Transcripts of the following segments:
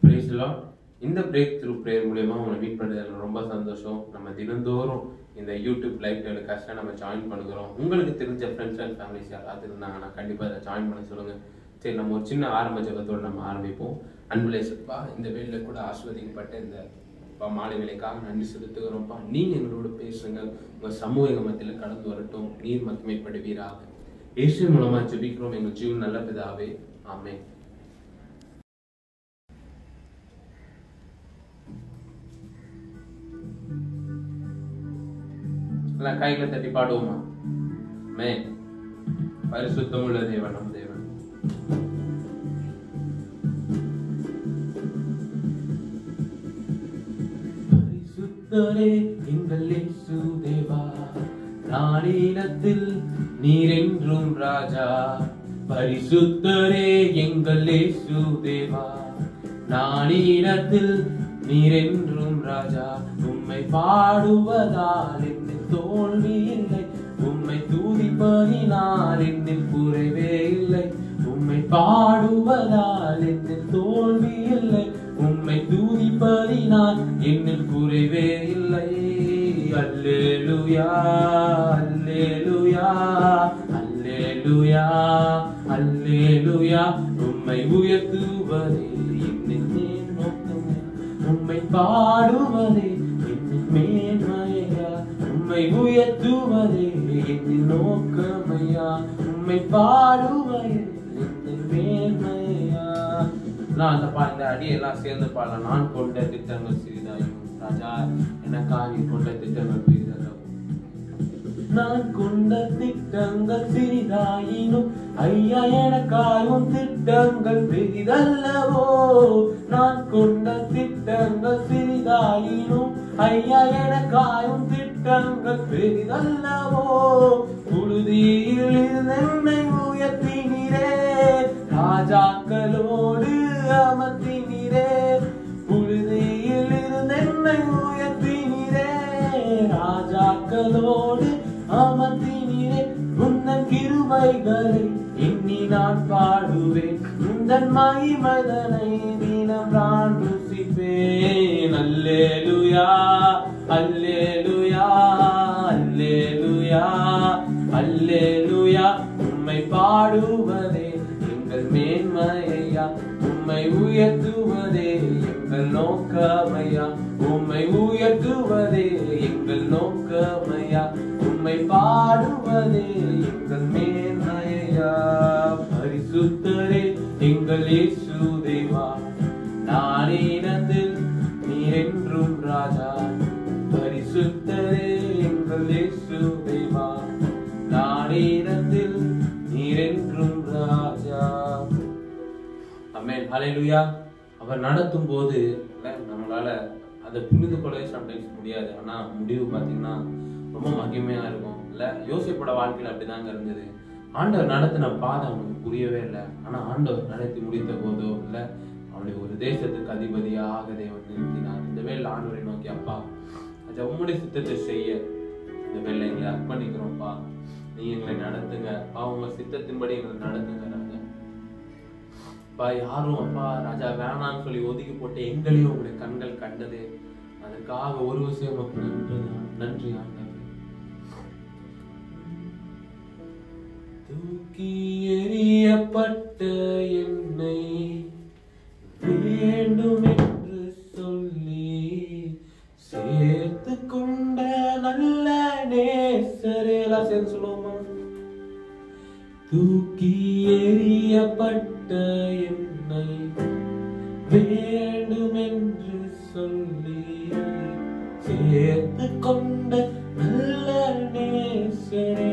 Price the Lord. இந்த breakthrough prayer மூலமா உங்களை மீட் பண்ணுறதுல ரொம்ப சந்தோஷம். நம்ம தினந்தோறும் இந்த யூடியூப் லைவ் டெலிகாஸ்ட்டில் நம்ம ஜாயின் பண்ணுகிறோம். உங்களுக்கு தெரிஞ்ச ஃப்ரெண்ட்ஸ் அண்ட் ஃபேமிலிஸ் யாராவது இருந்தாங்கன்னா கண்டிப்பாக அதை ஜாயின் பண்ண சொல்லுங்கள். சரி, நம்ம ஒரு சின்ன ஆரம்ப ஜெபத்தோடு நம்ம ஆரம்பிப்போம். அன்புலே சொல்லுப்பா, இந்த வேலையில் கூட ஆஸ்வதிக்கப்பட்ட இந்த மாலை வேலைக்காக நன்றி செலுத்துகிறோம்ப்பா. நீங்கள் எங்களோட பேசுங்க, உங்கள் சமூக எங்கள் மத்தியில் கடந்து வரட்டும். நீர் மகிமைப்படுவீராக. இயேசு மூலமாக ஜெபிக்கிறோம் எங்கள் ஜீவன் நல்ல பிதாவே, ஆமென். கைகளை தட்டி பாடுவோமா? மே பரிசுத்தமுள்ள தேவன் நம் தேவன். பரிசுத்தரே எங்கள் இயேசு தேவா, நாளினத்தில் நீர் என்றும் ராஜா. பரிசுத்தரே எங்கள் இயேசு தேவா, நாளினத்தில் நீர் என்றும் ராஜா. உம்மை பாடுவதால் என்னில் தோல்வி இல்லை, உம்மை துதிப்பதினால் என்னில் குறைவே இல்லை. உம்மை பாடுவதால் என்னில் தோல்வி இல்லை, உம்மை துதிப்பதினால் என்னில் குறைவே இல்லை. அல்லேலூயா அல்லேலூயா அல்லேலூயா அல்லேலூயா. உம்மை உயர்த்துவதே என்னில் மேல் நோக்கமே, உம்மை பாடுவதே என்னில் மேன்மையா. உம்மை உயர்த்துவதே என்னில் நோக்கமையா, உம்மை பாடுவதே என்னில் மேன்மையா. நான் இந்த அடியெல்லாம் சேர்ந்து பாடலாம். நான் கொண்ட திட்டங்கள் சிறிதாயும் ராஜா, எனக்காக கொண்ட திட்டங்கள் பெரிதல்லவோ. நான் கொண்ட திட்டங்கள் சிறிதாயினும் ஐயா, எனக்காயும் திட்டங்கள் பெரிதல்லவோ. நான் கொண்ட திட்டங்கள் சிறிதாயினும் ஐயா, எனக்காயும் திட்டங்கள் பெரிதல்லவோ. புழுதியில் என்னை உயர்த்தினீரே, ராஜாக்களோடு அமர்த்தினீரே. புழுதியில் என்னை உயர்த்தினீரே, ராஜாக்களோடு அமர்த்தினீரே. உந்தன் கிருபைகளை எண்ணி நான் பாடுவேன், உந்தன் மகிமைதனை தினம் நான் ருசிப்பேன். அல்லேலூயா அல்லேலூயா அல்லேலூயா அல்லேலூயா. உம்மை பாடுவதே எங்கள் மேன்மையா, உம்மை உயர்த்துவதே எங்கள் நோக்கமையா. உம்மை உயர்த்துவதே எங்கள் நோக்கமையா, உம்மை பாடுவதே எங்கள் மேன்மையா. பரிசுத்தரே எங்கள் இயேசு தேவா, நாளினத்தில் நீர் என்றும் ராஜா. பரிசுத்தரே எங்கள் இயேசு தேவா, நாளினத்தில் நீர் என்றும் ராஜா. ஆமென். ஹல்லேலூயா. அவர் நடத்தும் போது நம்மளால அதை புரிந்து கொள்ளவே சம்டைம்ஸ் முடியாது. ஆனா முடிவு பார்த்தீங்கன்னா ரொம்ப மகிமையா இருக்கும் இல்ல. யோசிப்போட வாழ்க்கையில் அப்படிதாங்க இருந்தது. ஆண்டவர் நடத்தின பாதை அவனுக்கு புரியவே இல்லை. ஆனா ஆண்டவர் நடத்தி முடித்த போதோ இல்ல, அவனுடைய ஒரு தேசத்துக்கு அதிபதியாக தேவன் நிறுத்தினார். இந்த வேலை ஆண்டவரை நோக்கி, அப்பா உம்முடைய சித்தத்தை செய்ய இந்த வேலை எங்களை அர்ப்பணிக்கிறோம்ப்பா, நீ எங்களை நடத்துங்க அப்பா, உங்க சித்தத்தின்படி எங்களை நடத்துங்க ராஜா. அப்பா யாரும் அப்பா ராஜா வேணான்னு சொல்லி ஒதுக்கி போட்டு எங்களையும் உங்களுடைய கண்கள் கண்டது. அதற்காக ஒரு விஷயம் நன்றி ஆண்டவரே. தூக்கி எறியப்பட்ட என்னை வேண்டும் என்று சொல்லி சேர்த்து கொண்ட நல்ல நேசரே. எல்லாம் சொல்லுவோமா? தூக்கி எறியப்பட்ட என்னை வேண்டும் என்று சொல்லி சேர்த்து கொண்ட நல்ல நேசரே.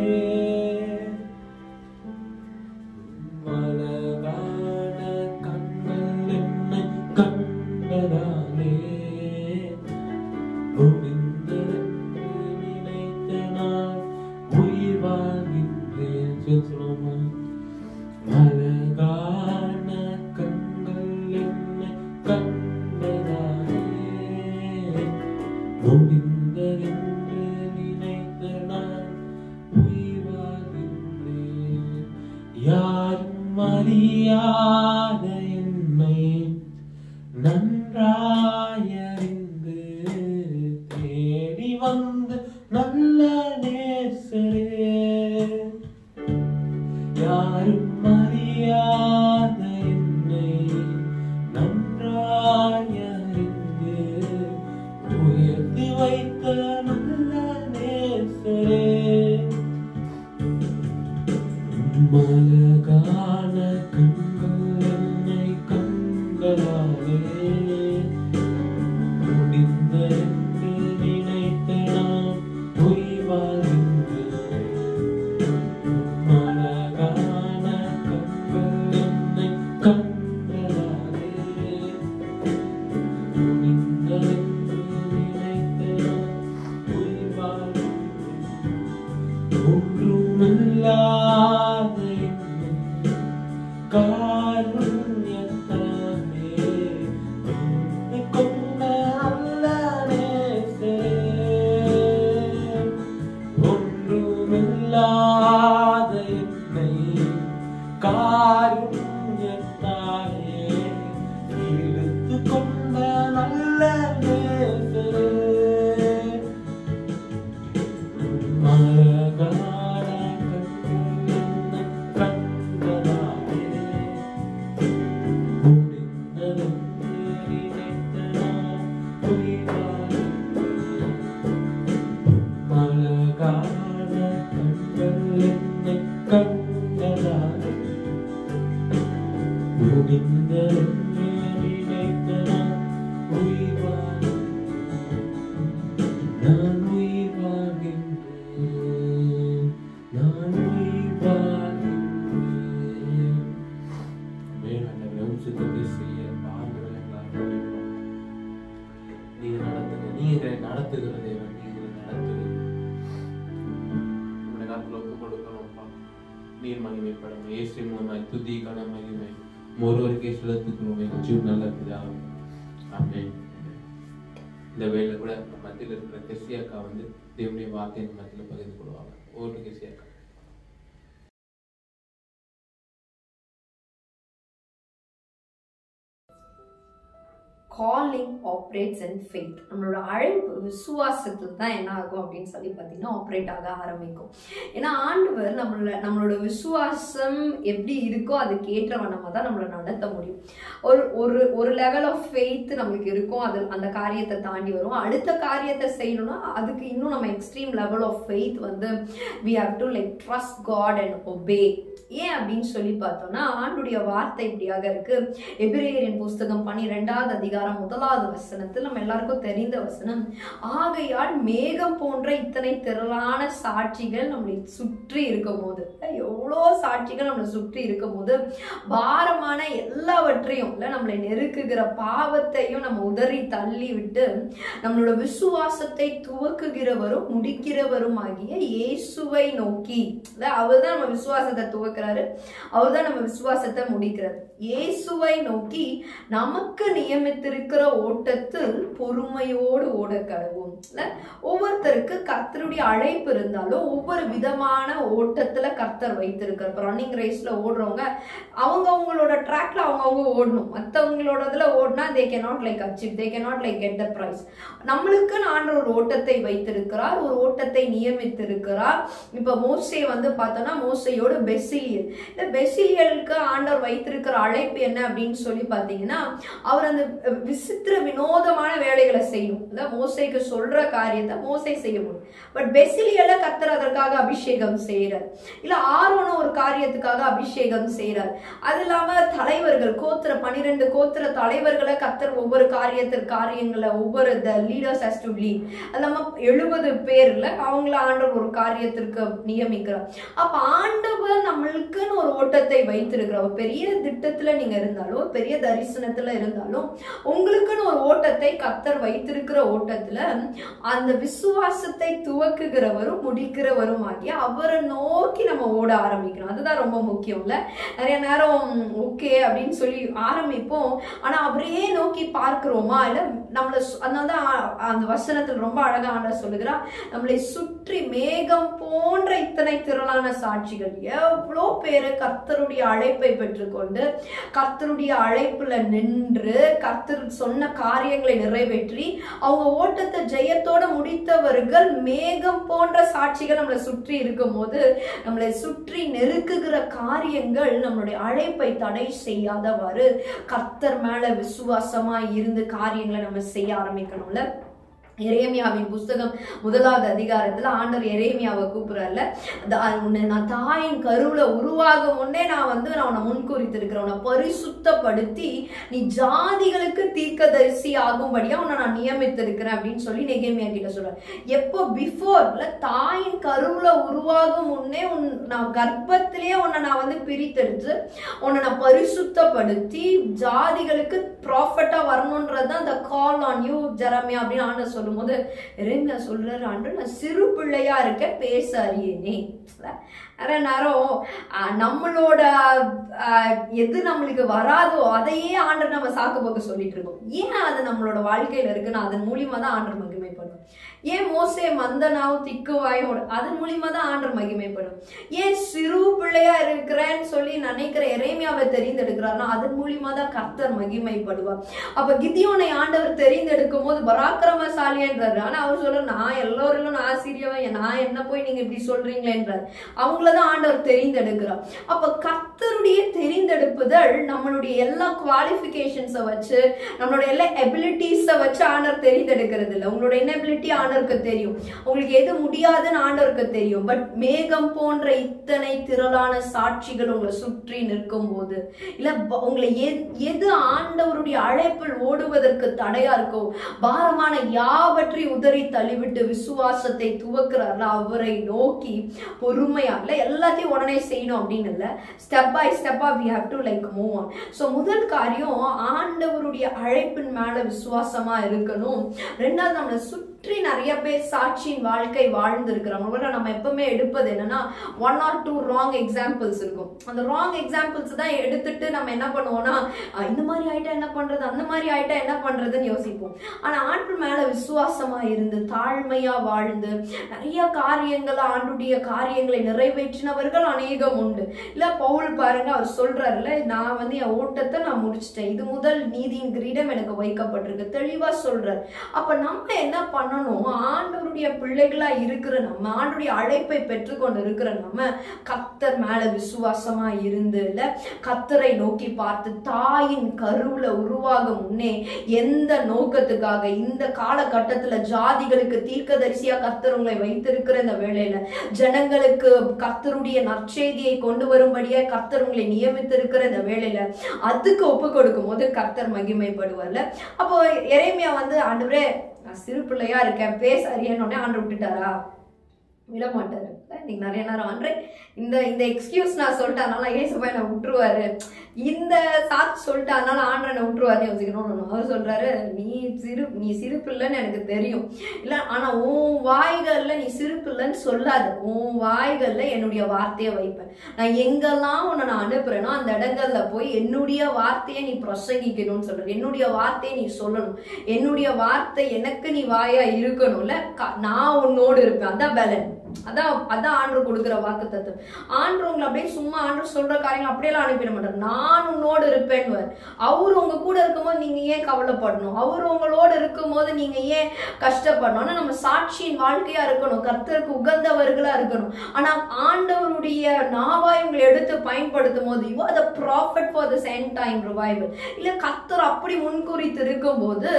மலரான கண்கள் என்னை கண்டதாலே முடிந்ததென்று நினைத்த நான் உயிர் வாழ்கின்றேன். சொல்லுவோமா? மலரான கண்கள் என்னை கண்டதாலே முடிந்ததென்று நினைத்த நான் உயிர் வாழ்கின்றேன். யாரும் அறியாத என்னை நம் நீர் மகிமைப்படும் இயேசு மூலமாய் துதி கன மகிமை ஒருவருக்கே செலுத்துகிறோம் எங்கள் ஜீவன் நல்ல பிதாவே. ஆமென். இந்த வேளையில கூட மத்தியில் இருக்கிற கெசி அக்கா வந்து தேவனுடைய வார்த்தையை மத்தியில் பகிர்ந்து கொள்வாங்க. ஒரு கெசி அக்கா. Calling operates in faith. நம்மளோட அழைப்பு விசுவாசத்துல தான் என்ன ஆகும் அப்படின்னு சொல்லி பார்த்தீங்கன்னா ஆப்ரேட் ஆக ஆரம்பிக்கும். ஏன்னா ஆண்டவர் நம்மளோட விசுவாசம் எப்படி இருக்கோ அதுக்கு ஏற்ற வண்ணமாக தான் நம்மளை நடத்த முடியும். ஒரு லெவல் ஆஃப் ஃபெய்த் நம்மளுக்கு இருக்கும், அது அந்த காரியத்தை தாண்டி வரும். அடுத்த காரியத்தை செய்யணும்னா அதுக்கு இன்னும் நம்ம எக்ஸ்ட்ரீம் லெவல் ஆஃப் ஃபெய்த் வந்து we have to like trust God and obey. ஏன் அப்படின்னு சொல்லி பார்த்தோம்னா ஆண்டுடைய வார்த்தை இப்படியாக இருக்கு. எபிரேயரின் புஸ்தகம் 12வது அதிகாரம் 1வது வசனத்தில் நம்ம எல்லாருக்கும் தெரிந்த வசனம், ஆகையால் மேகம் போன்ற இத்தனை திரளான சாட்சிகள் நம்மளை சுற்றி இருக்கும் போது, எவ்வளோ சாட்சிகள் நம்மளை சுற்றி இருக்கும் போது பாரமான எல்லாவற்றையும் நம்மளை நெருக்குகிற பாவத்தையும் நம்ம உதறி தள்ளி விட்டு நம்மளோட விசுவாசத்தை துவக்குகிறவரும் முடிக்கிறவரும் ஆகிய இயேசுவை நோக்கி, அவர் தான் நம்ம விசுவாசத்தை துவக்கிறாரு, அவர் தான் நம்ம விசுவாசத்தை முடிக்கிறார். இயேசுவை நோக்கி நமக்கு நியமித்திருக்கிற ஓட்டத்தில் பொறுமையோடு ஓட கடவும். ஒவ்வொருத்தருக்கு கர்த்தருடைய அழைப்பு இருந்தாலும் ஒவ்வொரு விதமான ஓட்டத்துல கர்த்தர் வைத்திருக்கிறார். ரன்னிங் ரேஸ்ல ஓடுறவங்க அவங்களோட ட்ராக்ல அவங்க ஓடணும். மற்றவங்களோடதுல ஓடினா they cannot like achieve, they cannot like get the prize. நம்மளுக்கு ஆண்டவர் ஒரு ஓட்டத்தை வைத்திருக்கிறார், ஒரு ஓட்டத்தை நியமித்திருக்கிறார். இப்ப மோசே வந்து பார்த்தோம்னா மோசையோடு பெசிலியல், இந்த பெசிலியலுக்கு ஆண்டவர் வைத்திருக்கிற அழைப்பு என்ன அப்படின்னு சொல்லி பார்த்தீங்கன்னா அவர் அந்த விசித்திர வினோதமான வேலைகளை செய்யணும். மோசைக்கு சொல்ற காரியத்தை மோசை செய்ய முடியும். பட் பெசிலியல கர்த்தர் அதற்காக அபிஷேகம் செய்யறார். இல்ல ஆரோன ஒரு காரியத்துக்காக அபிஷேகம் செய்யறார். அது இல்லாம தலைவர்கள் 12 கோத்திர தலைவர்களை கர்த்தர் ஒவ்வொரு காரியங்களை ஒவ்வொரு லீடர்ஸ் ஹஸ் டு லீட். அது இல்லாம 70 பேர்ல அவங்கள ஆண்டவர் ஒரு காரியத்திற்கு நியமிக்கிறார். அப்ப ஆண்டவர் நம்மளுக்குன்னு ஒரு ஓட்டத்தை வைத்திருக்கிறார். ஒரு பெரிய திட்டத்துல நீங்க இருந்தாலும் பெரிய தரிசனத்துல இருந்தாலும் உங்களுக்குன்னு ஒரு ஓட்டத்தை கர்த்தர் வைத்திருக்கிற ஓட்டத்துல அந்த விசுவாசத்தை துவக்குகிறவரும் முடிக்கிறவரும் ஆகிய அவரை நோக்கி நம்ம ஓட ஆரம்பிக்கணும். அதுதான் ரொம்ப முக்கியம். இல்ல நிறைய நேரம் ஓகே அப்படின்னு சொல்லி ஆரம்பிப்போம், ஆனா அவரையே நோக்கி பார்க்கிறோமா? இல்ல நம்மள அதனாலதான் அந்த வசனத்தில் ரொம்ப அழகான சொல்லுகிறா, நம்மளை சுற்றி மேகம் போன்ற இத்தனை திரளான சாட்சிகள். எவ்வளோ பேரு கர்த்தருடைய அழைப்பை பெற்றுக்கொண்டு கர்த்தருடைய அழைப்புல நின்று கர்த்தர் சொன்ன காரியங்களை நிறைவேற்றி அவங்க ஓட்டத்தை ஜெயத்தோட முடித்தவர்கள் மேகம் போன்ற சாட்சிகள் நம்மளை சுற்றி இருக்கும் போது நம்மளை சுற்றி நெருக்குகிற காரியங்கள் நம்மளுடைய அழைப்பை தடை செய்யாதவாறு கர்த்தர் மேல விசுவாசமா இருந்து காரியங்களை நம்ம செய்ய ஆரம்பிக்கணும்ல. எரேமியாவின் புஸ்தகம் 1வது அதிகாரத்துல ஆண்டவர் எரேமியாவை கூப்பிடுறாருல, நான் தாயின் கருவுல உருவாகும் முன்னே நான் உன்னை முன்குறித்திருக்கிறேன், உன்னை பரிசுத்தப்படுத்தி நீ ஜாதிகளுக்கு தீர்க்கதரிசி ஆகும்படியா உன்னை நான் நியமித்திருக்கிறேன் அப்படின்னு சொல்லி நெகேமியா கிட்ட சொல்றாரு. எப்போ பிஃபோர்ல தாயின் கருவுல உருவாகும் முன்னே நான் கர்ப்பத்திலேயே உன்னை நான் பிரித்தெடுத்து உன்னை நான் பரிசுத்தப்படுத்தி ஜாதிகளுக்கு ப்ராஃபட்டா வரணும்ன்றதுதான் அந்த கால் ஆன் யூ ஜெரமியா அப்படின்னு ஆண்டவர் சொல்லுவார். சொல்லும் போது எரேமியா சொல்றாரு, ஆண்டவர் நான் சிறு பிள்ளையா இருக்க பேச அறியேனே. நிறைய நேரம் நம்மளோட எது நம்மளுக்கு வராதோ அதையே ஆண்டவர் நம்ம சாக்கு போக்கு சொல்லிட்டு இருக்கோம். ஏன் அது நம்மளோட வாழ்க்கையில இருக்குன்னா அதன் மூலியமா தான் ஆண்டவர் மகிமைப்படும். ஏன் மோசே மந்தனாவும் திக்குவாயோட அதன் மூலியமா தான் ஆண்டவர் மகிமைப்படும். ஏன் சிறு பிள்ளையா இருக்கிறேன்னு சொல்லி நினைக்கிற எரேமியாவை தெரிந்தெடுக்கிறார்னா அதன் மூலியமா தான் கர்த்தர் மகிமைப்படுவார். அப்ப கிதியோனை ஆண்டவர் தெரிந்தெடுக்கும் போது பராக்கிரமசாலின்றாரு. ஆனா அவர் சொல்ற நான் எல்லோரும் நான் ஆசிரியவன், நான் என்ன போய் நீங்க இப்படி சொல்றீங்களேன்றார். அவங்களதான் ஆண்டவர் தெரிந்தெடுக்கிறார். அப்ப கர்த்தருடைய தெரிந்தெடுப்புதல் நம்மளுடைய எல்லா குவாலிபிகேஷன்ஸை வச்சு நம்மளோட எல்லா எபிலிட்டிஸை வச்சு ஆண்டவர் தெரிந்தெடுக்கிறது இல்லை. உங்களோட இன்எபிலிட்டி ஆண்டவருக்கு தெரியும், உங்களுக்கு எது முடியாதுன்னு ஆண்டவருக்கு தெரியும். பட் மேகம் போன்ற இத்தனை திரளான சாட்சிகள் உங்களை சுற்றி நிற்கும் போது இல்ல உங்களை எது ஆண்டவருடைய அழைப்பில் ஓடுவதற்கு தடையா இருக்கோ பாரமான யாவற்றை உதறி தள்ளிவிட்டு விசுவாசத்தை துவக்கிறார்ல அவரை நோக்கி பொறுமையா இல்ல எல்லாத்தையும் உடனே செய்யணும் அப்படின்னு இல்ல, ஸ்டெப் பை ஸ்டெப்பா we have to like move on. So முதல் காரியம் ஆண்டவருடைய அழைப்பின் மேல விசுவாசமா இருக்கணும். ரெண்டாவது நம்மளை சுற்றி நிறைய பேர் சாட்சியின் வாழ்க்கை வாழ்ந்து இருக்கிறவங்க நம்ம எப்பவுமே எடுப்பது என்னன்னா 1 or 2 ராங் எக்ஸாம்பிள்ஸ் இருக்கும். அந்த ராங் எக்ஸாம்பிள்ஸ் தான் எடுத்துட்டு நம்ம என்ன பண்ணுவோம்னா இந்த மாதிரி ஆயிட்டா என்ன பண்றது, அந்த மாதிரி ஆயிட்டா என்ன பண்றதுன்னு யோசிப்போம். ஆனா ஆண்டு மேல விசுவாசமா இருந்து தாழ்மையா வாழ்ந்து நிறைய காரியங்களை ஆண்டுடைய காரியங்களை நிறைவேற்றினவர்கள் அநேகம் உண்டு. இல்ல பவுல் பாருங்க அவர் சொல்றாருல, நான் வந்து என் ஓட்டத்தை நான் முடிச்சிட்டேன், இது முதல் நீதியின் கிரீடம் எனக்கு வைக்கப்பட்டிருக்கு தெளிவா சொல்றாரு. அப்ப நம்ம என்ன பண்ணணும், ஆண்டவருடைய பிள்ளைகளா இருக்கிற நம்ம ஆண்டவருடைய அழைப்பை பெற்றுக்கொண்டு இருக்கிற நம்ம கர்த்தர் மேல விசுவாசமா இருந்து இல்ல கர்த்தரை நோக்கி பார்த்து தாயின் கருவுல உருவாக முன்னே எந்த நோக்கத்துக்காக இந்த காலகட்டத்துல ஜாதிகளுக்கு தீர்க்கதரிசியா கர்த்தர் உங்களை வைத்திருக்கிற இந்த வேளையில ஜனங்களுக்கு கர்த்தருடைய நற்செய்தியை கொண்டு வரும்படியா கர்த்தர் உங்களை நியமித்திருக்கிற இந்த வேளையில அதுக்கு ஒப்பு கொடுக்கும் போது கர்த்தர் மகிமைப்படுவார்ல. அப்போ எரேமியா வந்து ஆண்டவரே நான் சிறு பிள்ளையா இருக்கேன் பேச அறியனோடனே ஆண்டு விட்டுட்டாரா? விட மாட்டாரு. நீங்க நிறைய நேரம் ஆண்டே இந்த எக்ஸ்கியூஸ் நான் சொல்லிட்டேனால ஏசப்பா என்ன விட்டுருவாரு, இந்த சாக்கு சொல்லிட்டானால ஆண்டனை விட்டுருவாரு யோசிக்கணும். அவர் சொல்றாரு, நீ சிறு பிள்ளைன்னு எனக்கு தெரியும் இல்ல, ஆனா உன் வாய்கள்ல நீ சிறு பிள்ளைன்னு சொல்லாது, உன் வாய்கள்ல என்னுடைய வார்த்தையை வைப்பேன். நான் எங்கெல்லாம் உன்னை நான் அனுப்புறேனோ அந்த இடங்கள்ல போய் என்னுடைய வார்த்தையை நீ பிரசங்கிக்கணும்னு சொல்ற, என்னுடைய வார்த்தையை நீ சொல்லணும், என்னுடைய வார்த்தை எனக்கு நீ வாயா இருக்கணும்ல, நான் உன்னோடு இருப்பேன். அதான் பலன், அதான் ஆண்டு கொடுக்கிற வாக்கு தத்துவம். ஆண்டு உங்களை அப்படியே சும்மா ஆண்டு சொல்ற காரியங்கள் அப்படியெல்லாம் அனுப்பிட மாட்டார். நான் உன்னோடு இருப்பேன்னு அவரு உங்க கூட இருக்கும்போது நீங்க ஏன் கவலைப்படணும், அவரு உங்களோடு இருக்கும் போது நீங்க ஏன் கஷ்டப்படணும். ஆனா நம்ம சாட்சியின் வாழ்க்கையா இருக்கணும், கர்த்தருக்கு உகந்தவர்களா இருக்கணும். ஆனா ஆண்டவருடைய நாவாய் உங்களை எடுத்து பயன்படுத்தும் போது you are the prophet for this end time revival இல்ல கர்த்தர் அப்படி முன்குறித்து இருக்கும் போது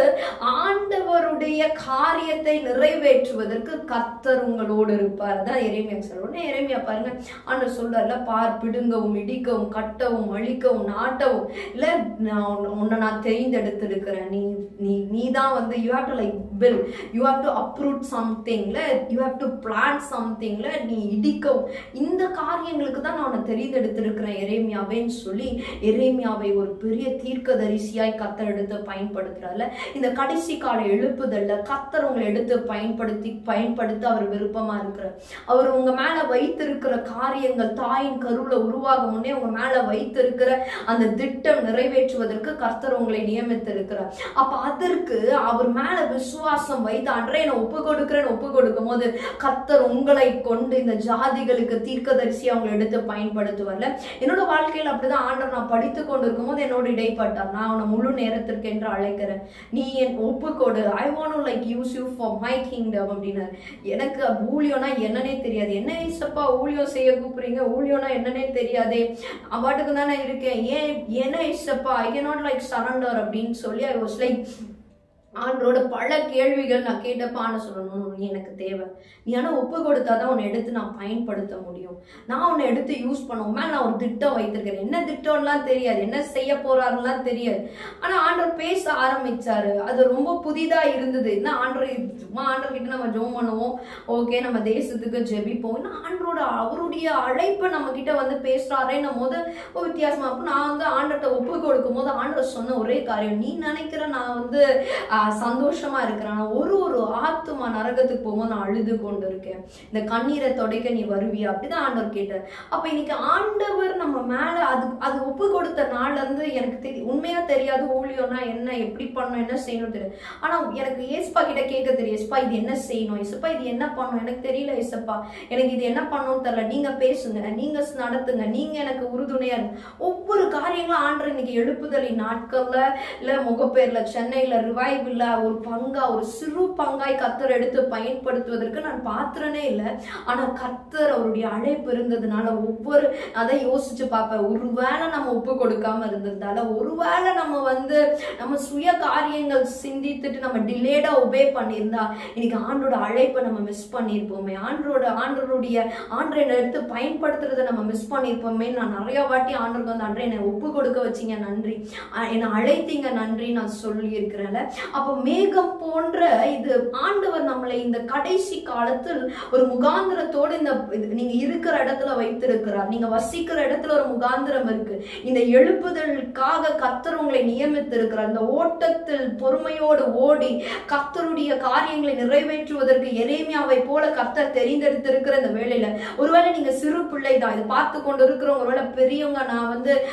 ஆண்டவருடைய காரியத்தை நிறைவேற்றுவதற்கு கர்த்தர் உங்களோடு இருப்பார். அதான் எரேமியா சொல்றோம். எரேமியா பாருங்க ஆண்டவர் சொல்றாருல, பார் பிடுங்கவும் இடிக்கவும் கட்டவும் அழிக்கவும் நாட்டவும் இல்ல உன்னை நான் தெரிந்தெடுத்திருக்கிறேன், நீ தான் வந்து you have to like build, you have to uproot something இல்ல, you have to plant something இல்ல, நீ இடிக்கவும் இந்த காரியங்களுக்கு தான் நான் உன்னை தெரிந்தெடுத்திருக்கிறேன் எரேமியாவேன்னு சொல்லி எரேமியாவை ஒரு பெரிய தீர்க்கதரிசியாய் கர்த்தர் எடுத்து பயன்படுத்துறாருல. இந்த கடைசி கால எழுப்புதல்ல கர்த்தர் உங்களை எடுத்து பயன்படுத்த அவர் விருப்பமா இருக்கிறார். அவர் உங்க மேல வைத்திருக்கிற காரியங்கள் தாயின் கருவுல உருவாக முன்னே உங்க மேல வைத்திருக்கிற அந்த திட்டம் நிறைவேற்றுவதற்கு கர்த்தர் உங்களை நியமித்திருக்கிறார். அப்ப அதற்கு அவர் மேல விசுவாசம் வைத்து அன்றே நான் ஒப்பு கொடுக்கும் போது கர்த்தர் உங்களை கொண்டு இந்த ஜாதிகளுக்கு தீர்க்கதரிசியா அவங்களை எடுத்து பயன்படுத்துவார்ல. என்னோட வாழ்க்கையில அப்படிதான் ஆண்டவர் நான் படித்து கொண்டு இருக்கும் போது என்னோட இடைப்பட்டார். நான் அவனை முழு நேரத்திற்கு என்று அழைக்கிறேன், நீ என் ஒப்புக்கொடு, I want to like use you for my kingdom அப்படின்னாரு. எனக்கு ஊழியம்னா என்னன்னே தெரியாது, என்ன ஏசப்பா ஊழியம் செய்ய கூப்பிடுறீங்க, ஊழியம்னா என்னன்னே தெரியாதே, அவாட்டுக்கு தானே இருக்கேன், ஏன் என்ன ஏசப்பா ஐ கேனாட் லைக் சரண்டர் அப்படின்னு சொல்லி ஐ வாஸ் லைக் ஆண்டோட பல கேள்விகள் நான் கேட்டப்ப ஆன சொல்லணும், நீ எனக்கு தேவை, நீ ஆனால் ஒப்பு கொடுத்தாதான் உன்னை எடுத்து நான் பயன்படுத்த முடியும், நான் உன்னை எடுத்து யூஸ் பண்ணுவோம். நான் ஒரு திட்டம் வைத்திருக்கிறேன், என்ன திட்டம்லாம் தெரியாது, என்ன செய்ய போறாருலாம் தெரியாது. ஆனா ஆண்டவர் பேச ஆரம்பிச்சாரு, அது ரொம்ப புதிதா இருந்தது. என்ன சும்மா ஆண்டர்கிட்ட நம்ம ஜெபம் பண்ணுவோம், ஓகே நம்ம தேசத்துக்கு ஜெபிப்போம், அவருடைய அழைப்பை நம்ம கிட்ட வந்து பேசுறாருன்னும் போது ஒரு வித்தியாசமா. அப்போ நான் வந்து ஆண்டர்கிட்ட ஒப்பு கொடுக்கும் போது ஆண்டவர் சொன்ன ஒரே காரியம், நீ நினைக்கிற நான் வந்து சந்தோஷமா இருக்கிறேன். ஒரு ஆத்துமா நரகத்துக்கு போகும்போது நான் அழுது கொண்டு இருக்கேன். இந்த கண்ணீரை தொடைக்க நீ வருவியா? அப்படிதான் ஆண்டவர் கேட்டார். அப்ப இன்னைக்கு ஆண்டவர் நம்ம மேல அது ஒப்பு கொடுத்த நாள்ல இருந்து எனக்கு உண்மையா தெரியாது ஊழியம்னா என்ன, எப்படி பண்ணணும், என்ன செய்யணும் தெரியும். ஆனா எனக்கு ஏசப்பா கிட்ட கேட்க தெரியும், ஏசப்பா இது என்ன செய்யணும், ஏசப்பா இது என்ன பண்ணணும், எனக்கு தெரியல ஏசப்பா, எனக்கு இது என்ன பண்ணணும்னு தெரியல, நீங்க பேசுங்க, நீங்க நடத்துங்க, நீங்க எனக்கு உறுதுணையா இருங்க. ஒவ்வொரு காரியங்களும் ஆண்டவர் இன்னைக்கு எழுப்புதலின் நாட்கள்ல இல்ல முகப்பேர்ல சென்னையில ரிவைவ்ல ஒரு பங்கா, ஒரு சிறு பங்காய் கர்த்தர் எடுத்து பயன்படுத்துவதற்கு நான் பாத்திரனே இல்லை. ஆனா கர்த்தர் அவருடைய அழைப்பு இருந்ததுனால ஒவ்வொரு அதை யோசிச்சு பார்ப்பேன். ஒருவேளை நம்ம ஒப்பு கொடுக்காம இருந்ததால, ஒருவேளை நம்ம நம்ம சுய காரியங்கள் சிந்தித்துட்டு நம்ம டிலேடா ஒபே பண்ணியிருந்தா இன்னைக்கு ஆண்டோட அழைப்பை நம்ம மிஸ் பண்ணியிருப்போமே, ஆண்டருடைய எடுத்து பயன்படுத்துறதை நம்ம மிஸ் பண்ணியிருப்போமே. நான் நிறைய வாட்டி ஆண்டருக்கு ஆண்டரை என்னை ஒப்பு கொடுக்க வச்சீங்க நன்றி, என்னை அழைத்தீங்க நன்றி நான் சொல்லி இருக்கிறேன்ல. அப்ப மேகம் போன்ற இது ஆண்டவர் நம்மளை இந்த கடைசி காலத்தில் ஒரு முகாந்திரத்தோடு இந்த நீங்க இருக்கிற இடத்துல வைத்திருக்கிறார். நீங்க வசிக்கிற இடத்துல ஒரு முகாந்திரம் இருக்கு. இந்த எழுப்புதலுக்காக கர்த்தர் உங்களை நியமித்திருக்கிறார். இந்த ஓட்டத்தில் பொறுமையோடு ஓடி கர்த்தருடைய காரியங்களை நிறைவேற்றுவதற்கு எரேமியாவை போல கர்த்தர் தெரிந்தெடுத்திருக்கிற இந்த வேளையில ஒருவேளை நீங்க சிறு பிள்ளை தான் இதை பார்த்து கொண்டு இருக்கிறவங்க, ஒருவேளை பெரியவங்க, நான்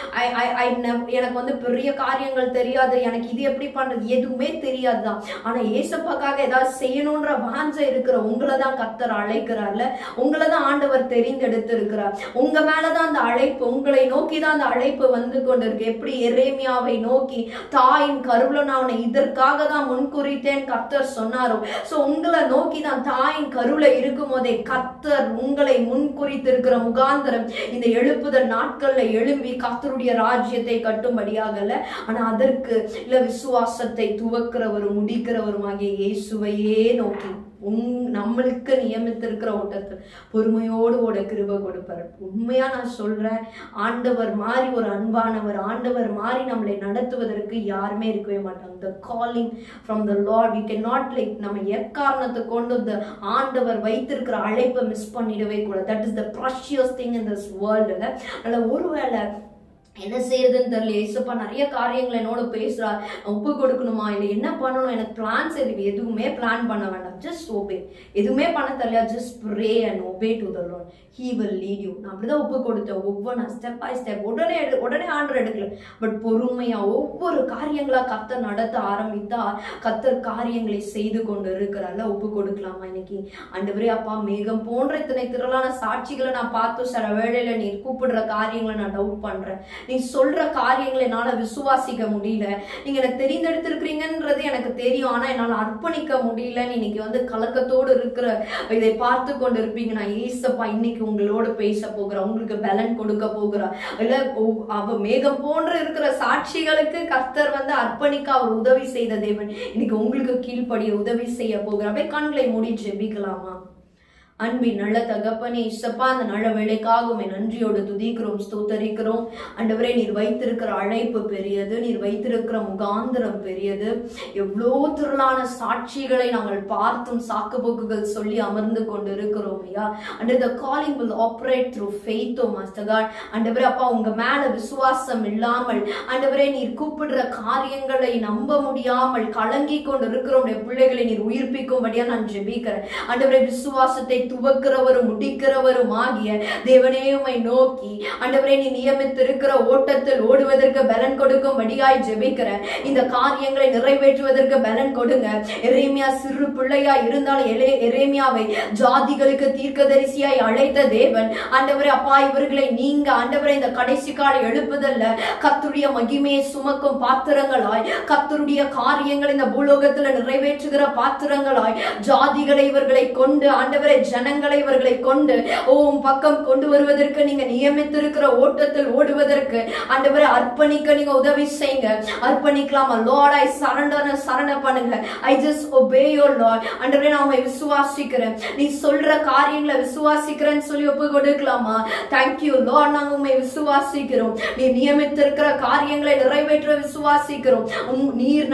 எனக்கு பெரிய காரியங்கள் தெரியாது, எனக்கு இது எப்படி பண்றது எதுவுமே தெரியாதுதான். ஆனா ஏசப்பாக்காக ஏதாவது செய்யணும்ன்ற வாஞ்சை இருக்கிற உங்களை தான் கர்த்தர் அழைக்கிறார்ல, உங்களை தான் ஆண்டவர் தெரிந்தெடுத்து இருக்கிறார். உங்க மேலதான் அந்த அழைப்பு, உங்களை நோக்கி தான் அந்த அழைப்பு வந்து கொண்டிருக்கு. எப்படி எரேமியாவை நோக்கி தாயின் கருவுல நான் அவனை இதற்காக தான் முன்குறித்தேன் கர்த்தர் சொன்னாரோ, சோ உங்களை நோக்கி தான் தாயின் கருவுல இருக்கும் போதே கர்த்தர் உங்களை முன்குறித்திருக்கிற முகாந்திரம் இந்த எழுப்புதல் நாட்கள்ல எழும்பி கர்த்தருடைய ராஜ்யத்தை கட்டும்படியாகல. ஆனா அதற்கு இல்ல விசுவாசத்தை துவக்கிறவரும் முடிக்கிறவருமாகிய இயேசுவையே நோக்கி நம்மளுக்கு நியமித்திருக்கிற ஓட்டத்தில் பொறுமையோடு ஓட கிருபை கொடுப்பார். உண்மையா நான் சொல்றேன், ஆண்டவர் மாதிரி ஒரு அன்பானவர், ஆண்டவர் மாதிரி நம்மளை நடத்துவதற்கு யாருமே இருக்கவே மாட்டாங்க. The calling from the Lord, we cannot like நம்ம எக்காரணத்தை கொண்டு இந்த ஆண்டவர் வைத்திருக்கிற அழைப்பை மிஸ் பண்ணிடவே கூடாது. That is the precious thing in this world. அதனால ஒருவேளை என்ன செய்யறதுன்னு தெரியல, ஏசப்பா நிறைய காரியங்களை என்னோட பேசுறா, ஒப்பு கொடுக்கணுமா, இல்லை என்ன பண்ணணும், எனக்கு பிளான்ஸ் எதுவுமே பிளான் பண்ண வேண்டாம், ஜஸ்ட் ஒபே. எதுவுமே பண்ண தெரியல, just pray and obey to the Lord, he will lead you. நான் அப்படிதான் ஒப்பு கொடுத்தேன், ஒவ்வொரு ஸ்டெப் பை ஸ்டெப். உடனே ஆண்டர் எடுக்கல, பட் பொறுமையா ஒவ்வொரு காரியங்களா கர்த்தர் நடத்த ஆரம்பித்தா கர்த்தர் காரியங்களை செய்து கொண்டு இருக்கிறால. ஒப்பு கொடுக்கலாமா இன்னைக்கு? ஆண்டவரே அப்பா, மேகம் போன்ற இத்தனை திரளான சாட்சிகளை நான் பார்த்து சில வேளையில நீ கூப்பிடுற காரியங்களை நான் டவுட் பண்றேன். நீ சொல்ற காரியங்களை என்னால விசுவாசிக்க முடியல. நீங்க எனக்கு தெரிந்தெடுத்திருக்கிறீங்கன்றது எனக்கு தெரியும், ஆனா என்னால அர்ப்பணிக்க முடியல. இன்னைக்கு கலக்கத்தோடு இருக்கிற இதை பார்த்து கொண்டு இருப்பீங்க. நான் ஏசப்பா இன்னைக்கு உங்களோட பேச போகிறேன், உங்களுக்கு பலன் கொடுக்க போகிறா. இல்ல அவ மேகம் போன்ற இருக்கிற சாட்சிகளுக்கு கர்த்தர் அர்ப்பணிக்க அவர் உதவி செய்த தேவன் இன்னைக்கு உங்களுக்கு கீழ்ப்படிய உதவி செய்ய போகிறார். அப்படியே கண்களை மூடி ஜெபிக்கலாமா? அன்பின் நல்ல தகப்பனே, இசப்பா அந்த நல்ல வேலைக்காக உம்மை நன்றியோடு துதிக்கிறோம், ஸ்தோத்தரிக்கிறோம். ஆண்டவரே, நீர் வைத்திருக்கிற அழைப்பு பெரியது, நீர் வைத்திருக்கிற முகாந்திரம் பெரியது. எவ்வளோ திரளான சாட்சிகளை நாங்கள் பார்த்தும் சாக்கு போக்குகள் சொல்லி அமர்ந்து கொண்டு இருக்கிறோம் ஐயா. And the calling will operate through faith, oh master God. ஆண்டவரே அப்பா, உங்க மேல விசுவாசம் இல்லாமல் ஆண்டவரே நீர் கூப்பிடுற காரியங்களை நம்ப முடியாமல் கலங்கி கொண்டு இருக்கிற உடைய பிள்ளைகளை நீர் உயிர்ப்பிக்கும்படியா நான் ஜெபிக்கிறேன். ஆண்டவரே, விசுவாசத்தை துவக்கிறவரும் முடிக்கிறவரும் ஆகிய தேவனே உம்மை நோக்கி ஆண்டவரே நீ நியமித்திருக்கிற ஓட்டத்தில் ஓடுவதற்கு பலன் கொடுக்கும்படியாய் ஜெபிக்கிறேன். இந்த காரியங்களை நிறைவேற்றுவதற்கு பலன் கொடுங்க. எரேமியா சிறு பிள்ளையா இருந்தாலும் எரேமியாவை ஜாதிகளுக்கு தீர்க்கதரிசியாய் அழைத்த தேவன் ஆண்டவரே அப்பா, இவர்களை நீங்க ஆண்டவரே இந்த கடைசி கால எழுப்புதல்ல கர்த்தருடைய மகிமையை சுமக்கும் பாத்திரங்களாய், கர்த்தருடைய காரியங்கள் இந்த பூலோகத்துல நிறைவேற்றுகிற பாத்திரங்களாய் ஜாதிகளை இவர்களை கொண்டு ஆண்டவரே ஜனங்களை இவர்களை கொண்டு பக்கம் கொண்டு வருவதற்கு நீங்க நியமித்திருக்கிற ஓட்டத்தில் ஓடுவதற்கு ஆண்டவரே அர்ப்பணிக்க நீங்க உதவி செய்யுங்க. அர்ப்பணிக்கலாமா? Lord, I surrender பண்ணுங்க. I just obey your Lord. ஆண்டவரே, நான் உம்மை விசுவாசிக்கிறேன், நீ சொல்ற காரியங்களை விசுவாசிக்கிறேன்னு சொல்லி ஒப்பு கொடுக்கலாமா? Thank you Lord, நாங்க உம்மை விசுவாசிக்கிறோம், நீ நியமித்திருக்கிற காரியங்களை நிறைவேற்ற விசுவாசிக்கிறோம். நீர்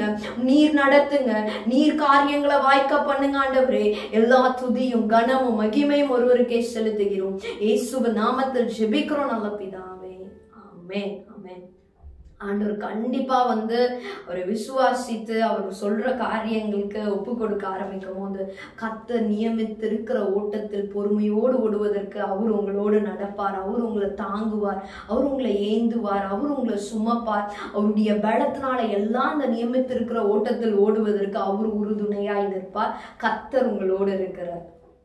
நடத்துங்க, நீர் காரியங்களை வாய்க்க பண்ணுங்க ஆண்டவரே. எல்லா துதியும் கனமும் மகிமையும் ஒருவருக்கே செலுத்துகிறோம். இயேசுவின் நாமத்தில் ஜெபிக்கிறோம் நல்ல பிதாவே, ஆமென், ஆமென். ஆண்டவர் கண்டிப்பா வந்து அவரை விசுவாசித்து அவர் சொல்ற காரியங்களுக்கு ஒப்பு கொடுக்க ஆரம்பிக்கும் போது கர்த்தர் நியமித்திருக்கிற ஓட்டத்தில் பொறுமையோடு ஓடுவதற்கு அவர் உங்களோடு நடப்பார், அவர் உங்களை தாங்குவார், அவர் உங்களை ஏந்துவார், அவர் உங்களை சுமப்பார். அவருடைய பலத்தினால எல்லாம் அந்த நியமித்திருக்கிற ஓட்டத்தில் ஓடுவதற்கு அவர் உறுதுணையாய் நிற்பார். கர்த்தர் உங்களோடு இருக்கிறார்.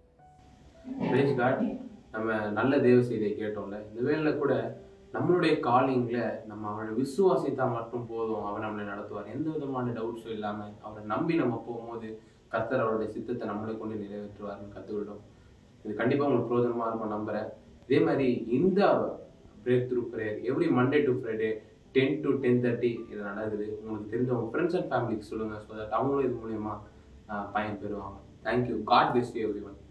நம்ம நல்ல தேவ செய்தியை கேட்டோம்ல, இந்த வேளையில கூட நம்மளுடைய காலிங்ல நம்ம அவனை விசுவாசித்தா மட்டும் போதும், அவர் நம்மளை நடத்துவார். எந்த விதமான டவுட்ஸும் இல்லாம அவரை நம்பி நம்ம போகும்போது கர்த்தர் அவருடைய சித்தத்தை நம்மளை கொண்டு நிறைவேற்றுவார்னு கத்துக்கிட்டோம். இது கண்டிப்பா உங்களுக்கு பிரோஜனமா இருக்கும் நம்புறேன். இதே மாதிரி இந்த breakthrough prayer every Monday to Friday 10 to 10:30 இது நடக்குது. உங்களுக்கு தெரிஞ்ச உங்க ஃப்ரெண்ட்ஸ் அண்ட் ஃபேமிலிக்கு சொல்லுங்க, ஸோ தட் அவங்களும் இது மூலியமா பயன் பெறுவாங்க. Thank you. God bless you everyone.